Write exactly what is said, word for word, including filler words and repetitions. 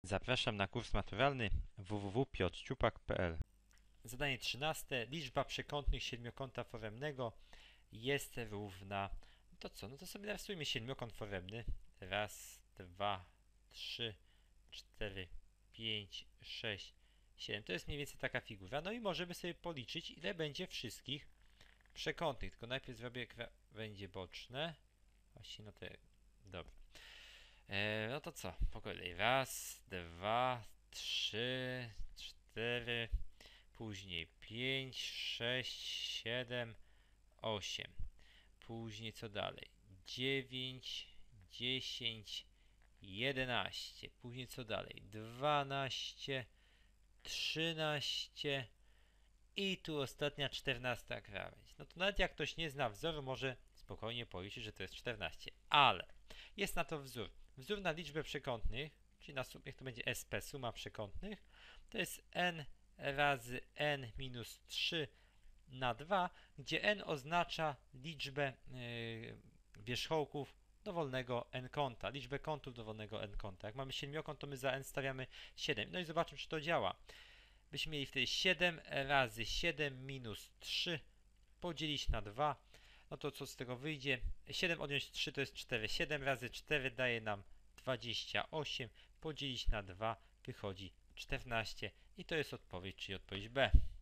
Zapraszam na kurs maturalny w w w kropka piotr ciupak kropka p l. Zadanie trzynaste. Liczba przekątnych siedmiokąta foremnego jest równa... To co? No to sobie narysujmy siedmiokąt foremny. Raz, dwa, trzy, cztery, pięć, sześć, siedem. To jest mniej więcej taka figura. No i możemy sobie policzyć, ile będzie wszystkich przekątnych. Tylko najpierw zrobię krawędzie boczne. Właśnie, no to... Dobra. E, no to co? Po kolei. Raz, dwa, trzy, cztery, później pięć, sześć, siedem, osiem. Później co dalej? dziewięć, dziesięć, jedenaście. Później co dalej? dwanaście, trzynaście i tu ostatnia czternasta krawędź. No to nawet jak ktoś nie zna wzoru, może spokojnie policzyć, że to jest czternaście. Ale jest na to wzór. Wzór na liczbę przekątnych, czyli na sumie, niech to będzie S P, suma przekątnych, to jest n razy n minus trzy na dwa, gdzie n oznacza liczbę yy, wierzchołków dowolnego n-kąta, liczbę kątów dowolnego n-kąta. Jak mamy siedmiokąt, to my za n stawiamy siedem. No i zobaczmy, czy to działa. Byśmy mieli wtedy siedem razy siedem minus trzy podzielić na dwa. No to co z tego wyjdzie? siedem odjąć trzy to jest cztery. siedem razy cztery daje nam dwadzieścia osiem. Podzielić na dwa wychodzi czternaście. I to jest odpowiedź, czyli odpowiedź B.